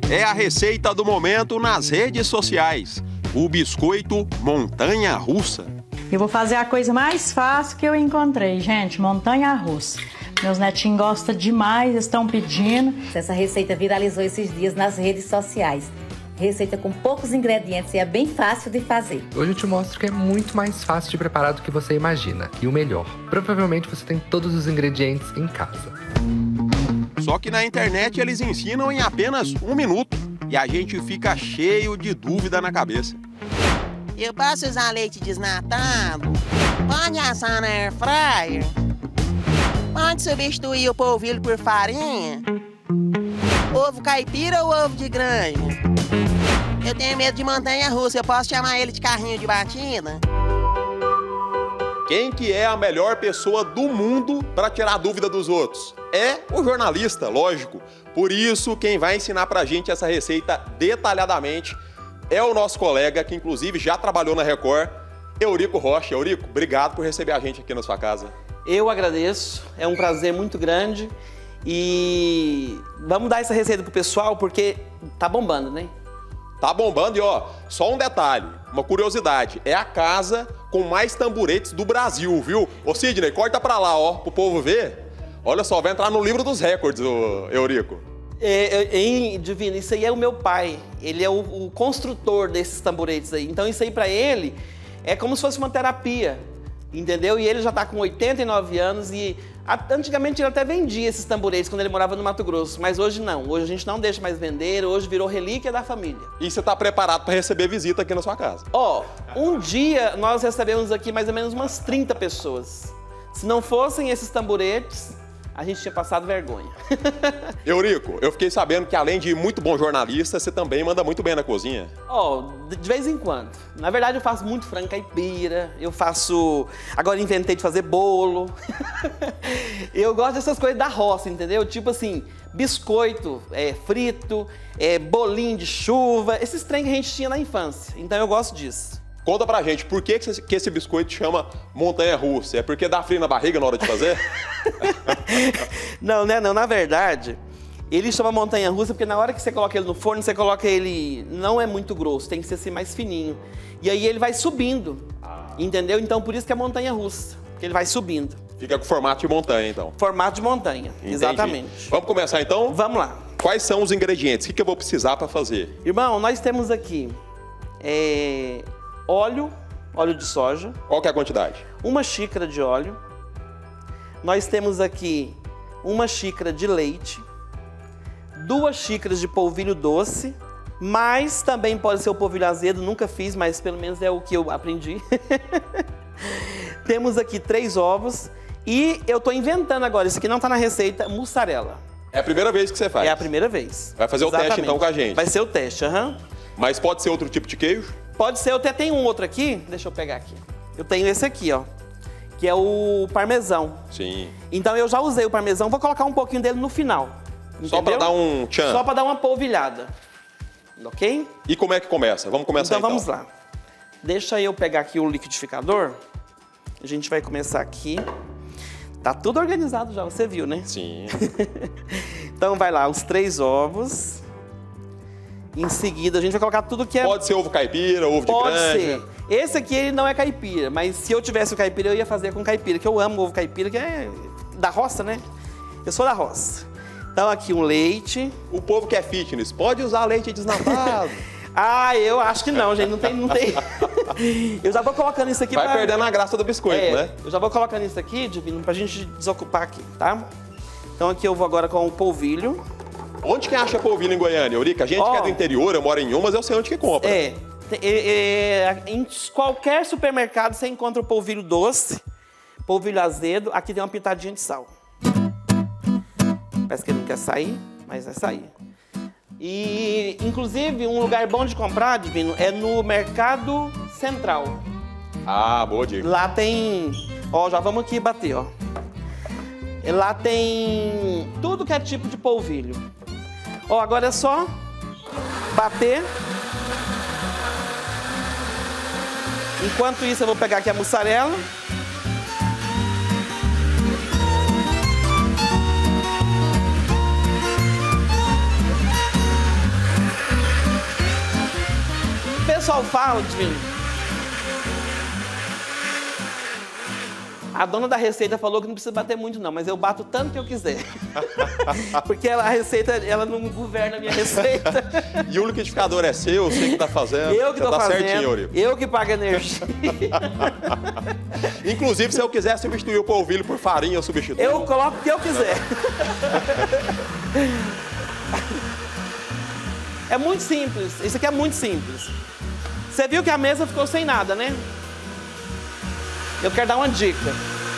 é a receita do momento nas redes sociais. O biscoito montanha-russa. Eu vou fazer a coisa mais fácil que eu encontrei, gente, montanha-russa. Meus netinhos gostam demais, estão pedindo. Essa receita viralizou esses dias nas redes sociais. Receita com poucos ingredientes e é bem fácil de fazer. Hoje eu te mostro que é muito mais fácil de preparar do que você imagina. E o melhor, provavelmente você tem todos os ingredientes em casa. Só que na internet eles ensinam em apenas 1 minuto. E a gente fica cheio de dúvida na cabeça. Eu posso usar leite desnatado? Pode assar na air fryer? Pode substituir o polvilho por farinha? Ovo caipira ou ovo de granja? Eu tenho medo de montanha-russa, eu posso chamar ele de carrinho de batida? Quem que é a melhor pessoa do mundo para tirar a dúvida dos outros? É o jornalista, lógico. Por isso, quem vai ensinar pra gente essa receita detalhadamente é o nosso colega, que inclusive já trabalhou na Record, Eurico Rocha. Eurico, obrigado por receber a gente aqui na sua casa. Eu agradeço, é um prazer muito grande. E vamos dar essa receita pro pessoal, porque tá bombando, né? Tá bombando e ó, só um detalhe, uma curiosidade, é a casa com mais tamburetes do Brasil, viu? Ô Sidney, corta pra lá, ó, pro povo ver. Olha só, vai entrar no livro dos recordes, ô Eurico. Divino, isso aí é o meu pai, ele é o construtor desses tamburetes aí. Então isso aí pra ele é como se fosse uma terapia, entendeu? E ele já tá com 89 anos e antigamente ele até vendia esses tamburetes quando ele morava no Mato Grosso, mas hoje não. Hoje a gente não deixa mais vender, hoje virou relíquia da família. E você tá preparado para receber visita aqui na sua casa? Ó, um dia nós recebemos aqui mais ou menos umas 30 pessoas. Se não fossem esses tamburetes, a gente tinha passado vergonha. Eurico, eu fiquei sabendo que além de muito bom jornalista, você também manda muito bem na cozinha. Ó, de vez em quando. Na verdade, eu faço muito frango caipira, eu faço... Agora inventei de fazer bolo. Eu gosto dessas coisas da roça, entendeu? Tipo assim, biscoito frito, bolinho de chuva, esses trem que a gente tinha na infância. Então eu gosto disso. Conta pra gente, por que esse biscoito chama montanha-russa? É porque dá frio na barriga na hora de fazer? Não, né? Não, na verdade, ele chama montanha-russa porque na hora que você coloca ele no forno, você coloca ele... Não é muito grosso, tem que ser assim mais fininho. E aí ele vai subindo, entendeu? Então por isso que é montanha-russa, porque ele vai subindo. Fica com formato de montanha, então. Formato de montanha, entendi. Exatamente. Vamos começar, então? Vamos lá. Quais são os ingredientes? O que eu vou precisar para fazer? Irmão, nós temos aqui óleo de soja. Qual que é a quantidade? 1 xícara de óleo. Nós temos aqui 1 xícara de leite, 2 xícaras de polvilho doce, mas também pode ser o polvilho azedo, nunca fiz, mas pelo menos é o que eu aprendi. Temos aqui 3 ovos e eu tô inventando agora, isso aqui não tá na receita, mussarela. É a primeira vez que você faz? É a primeira vez. Vai fazer Exatamente. O teste então com a gente? Vai ser o teste, aham. Mas pode ser outro tipo de queijo? Pode ser, eu até tenho um outro aqui, deixa eu pegar aqui. Eu tenho esse aqui, ó, que é o parmesão. Sim. Então eu já usei o parmesão, vou colocar um pouquinho dele no final. Entendeu? Só para dar um tchan? Só para dar uma polvilhada, ok? E como é que começa? Vamos começar então. Vamos lá. Deixa eu pegar aqui o liquidificador. A gente vai começar aqui. Tá tudo organizado já, você viu, né? Sim. Então vai lá, os 3 ovos. Em seguida, a gente vai colocar tudo que é... Pode ser ovo caipira, ovo de granja. Pode ser. Esse aqui ele não é caipira, mas se eu tivesse o caipira, eu ia fazer com caipira, que eu amo ovo caipira, que é da roça, né? Eu sou da roça. Então aqui um leite. O povo que é fitness, pode usar leite desnatado. Eu acho que não, gente, não tem. Eu já vou colocando isso aqui Vai perdendo a graça do biscoito, né? Eu já vou colocando isso aqui, Divino, pra gente desocupar aqui, tá? Então aqui eu vou agora com o polvilho. Onde que acha polvilho em Goiânia, Eurico? A gente que é do interior, eu moro em mas eu sei onde que compra. Em qualquer supermercado você encontra o polvilho doce, polvilho azedo, aqui tem uma pitadinha de sal. Parece que ele não quer sair, mas vai sair. E, inclusive, um lugar bom de comprar, Divino, é no Mercado Central. Ah, boa dica. Lá tem... Ó, já vamos aqui bater, ó. Lá tem tudo que é tipo de polvilho. Ó, agora é só bater. Enquanto isso, eu vou pegar aqui a mussarela. pessoal fala, Divino. A dona da receita falou que não precisa bater muito não, mas eu bato tanto que eu quiser. Porque a receita, ela não governa a minha receita. E o liquidificador é seu, você que tá fazendo. Eu que tô tá fazendo, certinho, Eurico. eu que pago energia. Inclusive, se eu quiser substituir o polvilho por farinha, eu substituo. Eu coloco o que eu quiser. É muito simples, isso aqui é muito simples. Você viu que a mesa ficou sem nada, né? Eu quero dar uma dica.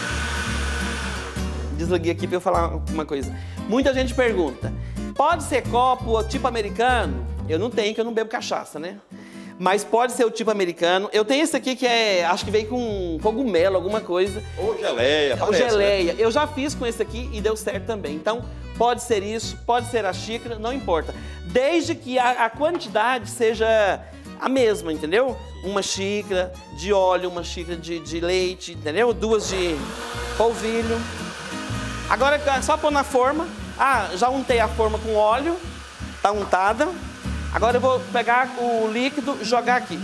Desliguei aqui para eu falar uma coisa. Muita gente pergunta, pode ser copo tipo americano? Eu não tenho, que eu não bebo cachaça, né? Mas pode ser o tipo americano. Eu tenho esse aqui que é, acho que veio com cogumelo, alguma coisa. Ou geleia, Ou parece, geleia. né? Eu já fiz com esse aqui e deu certo também. Então, pode ser isso, pode ser a xícara, não importa. Desde que a quantidade seja a mesma, entendeu? Uma xícara de óleo, uma xícara de leite, entendeu? 2 de polvilho. Agora é só pôr na forma. Ah, já untei a forma com óleo, tá untada. Agora eu vou pegar o líquido e jogar aqui.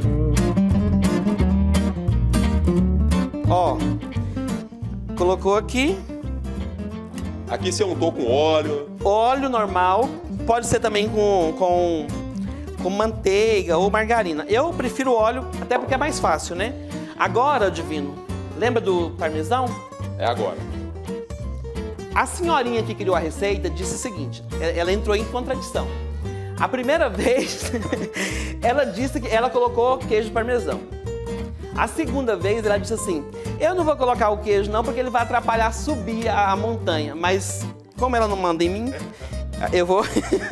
Ó, colocou aqui. Aqui você untou com óleo. Óleo normal, pode ser também com manteiga ou margarina. Eu prefiro óleo, até porque é mais fácil, né? Agora, Divino, lembra do parmesão? É agora. A senhorinha que criou a receita disse o seguinte, ela entrou em contradição. A primeira vez, ela disse que ela colocou queijo parmesão. A segunda vez, ela disse assim, eu não vou colocar o queijo não, porque ele vai atrapalhar subir a montanha. Mas, como ela não manda em mim, eu vou...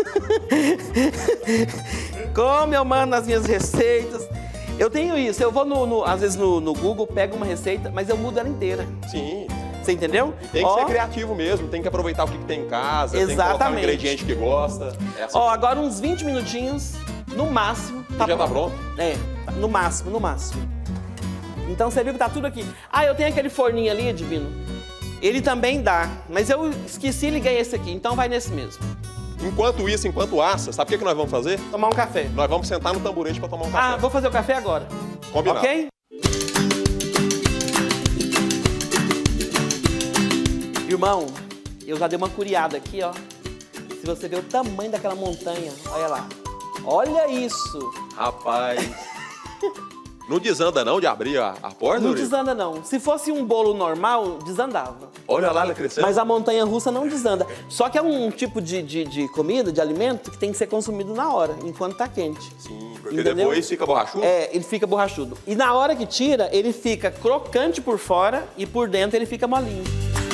Como eu mando nas minhas receitas. Eu tenho isso, eu vou às vezes no Google, pego uma receita, mas eu mudo ela inteira. Sim. Você entendeu? Tem que ser criativo mesmo, tem que aproveitar o que tem em casa, Exatamente. tem que colocar um ingrediente que gosta. Ó, agora uns 20 minutinhos, no máximo. Já tá pronto? É, no máximo, no máximo. Então você viu que tá tudo aqui. Ah, eu tenho aquele forninho ali, Divino. Ele também dá, mas eu esqueci e liguei esse aqui, então vai nesse mesmo. Enquanto isso, enquanto assa, sabe o que nós vamos fazer? Tomar um café. Nós vamos sentar no tamborete para tomar um café. Ah, vou fazer o café agora. Combinado. Ok? Irmão, eu já dei uma curiada aqui, ó. Se você ver o tamanho daquela montanha, olha lá. Olha isso. Rapaz. Não desanda não de abrir a porta, Não Eurico? desanda não. Se fosse um bolo normal, desandava. Olha lá, ela crescendo. Mas a montanha-russa não desanda. Só que é um tipo de comida, de alimento, que tem que ser consumido na hora, enquanto tá quente. Sim, porque entendeu? depois fica borrachudo. É, ele fica borrachudo. E na hora que tira, ele fica crocante por fora e por dentro ele fica molinho.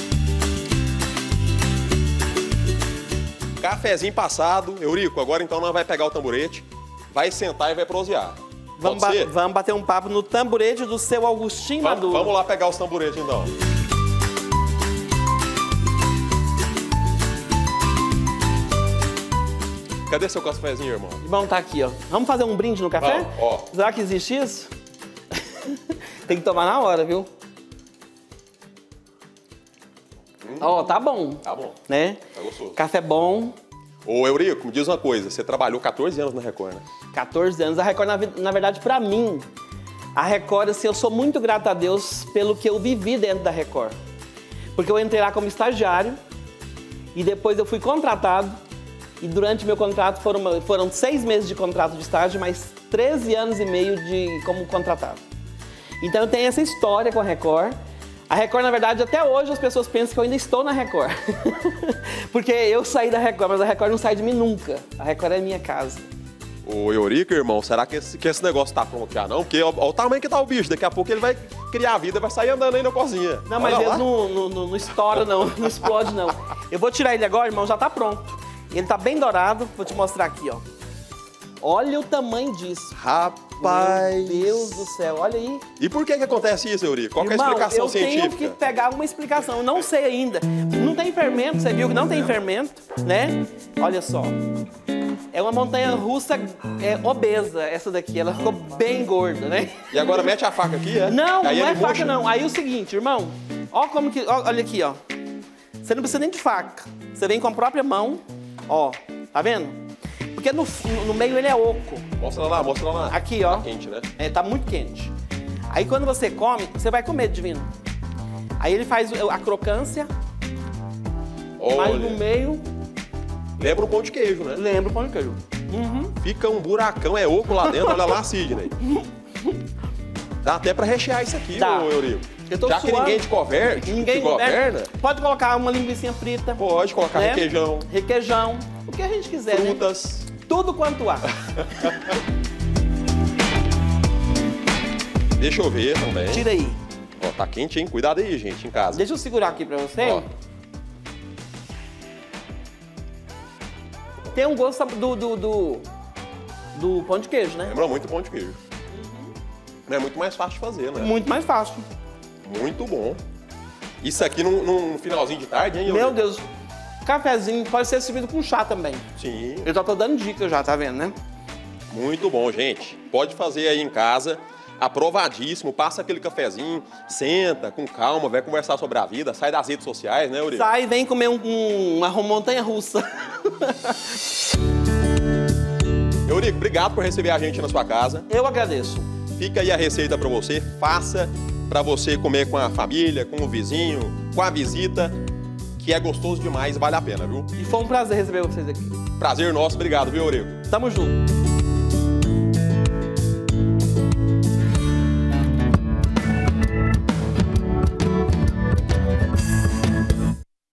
Cafezinho passado. Eurico, agora então nós vamos pegar o tamborete, vai sentar e vai prosear. Vamos bater um papo no tamborete do seu Augustinho Maduro. Vamos lá pegar os tamboretes então. Cadê seu cafezinho, irmão? Irmão, tá aqui, ó. Vamos fazer um brinde no café? Vamos, ó. Será que existe isso? Tem que tomar na hora, viu? Ó, tá bom. Tá bom. Né? Tá gostoso. Café bom. Ô, Eurico, me diz uma coisa. Você trabalhou 14 anos na Record, né? 14 anos. A Record, na verdade, pra mim, a Record, assim, eu sou muito grato a Deus pelo que eu vivi dentro da Record. Porque eu entrei lá como estagiário e depois eu fui contratado. E durante meu contrato foram 6 meses de contrato de estágio, mais 13 anos e meio como contratado. Então eu tenho essa história com a Record. A Record, na verdade, até hoje as pessoas pensam que eu ainda estou na Record. Porque eu saí da Record, mas a Record não sai de mim nunca. A Record é minha casa. Ô, Eurico, irmão, será que esse negócio tá pronto já não? Porque olha o tamanho que tá o bicho. Daqui a pouco ele vai criar a vida, vai sair andando aí na cozinha. Não, mas ele não estoura, não. Não explode, não. Eu vou tirar ele agora, irmão, já tá pronto. Ele tá bem dourado. Vou te mostrar aqui, ó. Olha o tamanho disso. Rapaz. Meu Deus do céu, olha aí. E por que acontece isso, Eurico? Qual que é a Irmão, explicação científica? Eu tenho que pegar uma explicação. Eu não sei ainda. Não tem fermento, você viu que não tem fermento, né? Olha só. É uma montanha-russa obesa, essa daqui. Ela ficou bem gorda, né? E agora mete a faca aqui, é? Não, aí não é ele faca, murcha. não. Aí o seguinte, irmão. Ó como que... Olha aqui, ó. Você não precisa nem de faca. Você vem com a própria mão. Ó, tá vendo? Porque no meio ele é oco. Mostra lá. Aqui, ó. Tá quente, né? É, tá muito quente. Aí quando você come, você vai comer, Divino. Aí ele faz a crocância, mas no Olha, meio lembra um pão de queijo, né? lembra o pão de queijo. Fica um buracão, é oco lá dentro, olha lá, Sidney. Dá até pra rechear isso aqui, Dá. ô Eurico. Eu tô Já que suando. ninguém te converte, Ninguém governa, Pode colocar uma linguiça frita. pode colocar né? requeijão, Requeijão. O que a gente quiser, né? frutas. Tudo quanto há. Deixa eu ver também. Tira aí. Ó, tá quente, hein? Cuidado aí, gente, em casa. Deixa eu segurar aqui pra você. Ó. Tem um gosto do pão de queijo, né? Lembra muito pão de queijo. É muito mais fácil de fazer, né? Muito mais fácil. Muito bom. Isso aqui num finalzinho de tarde, hein? Meu Deus. Cafezinho pode ser servido com chá também. Sim, Eu já tô dando dica já, tá vendo, né? muito bom, gente. Pode fazer aí em casa. Aprovadíssimo. Passa aquele cafezinho, senta com calma, vai conversar sobre a vida, sai das redes sociais, né, Eurico? Sai e vem comer uma montanha-russa. Eurico, obrigado por receber a gente na sua casa. Eu agradeço. Fica aí a receita pra você, faça pra você comer com a família, com o vizinho, com a visita, que é gostoso demais e vale a pena, viu? E foi um prazer receber vocês aqui. Prazer nosso, obrigado, viu, Eurico? Tamo junto.